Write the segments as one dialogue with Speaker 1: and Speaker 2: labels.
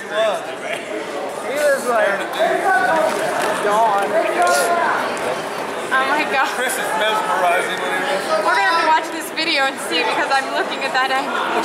Speaker 1: was.
Speaker 2: He was like gone.
Speaker 3: Oh my god.
Speaker 1: Chris is mesmerizing when he was.
Speaker 3: We're gonna have to watch this video and see because I'm looking at that angle.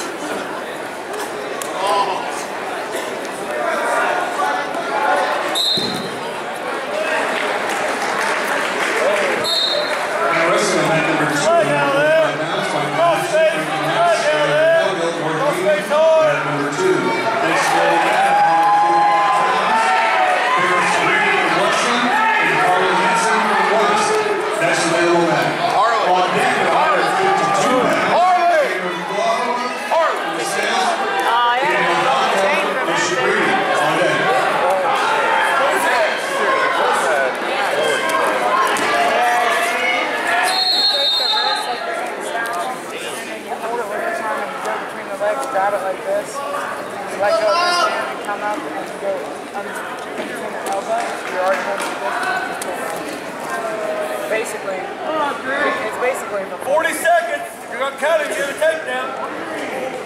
Speaker 2: Grab it like this, let go of this hand and come up and go between the elbow. You're already holding this. Basically, it's basically
Speaker 1: 40 seconds. You're going to cut him. Get a takedown.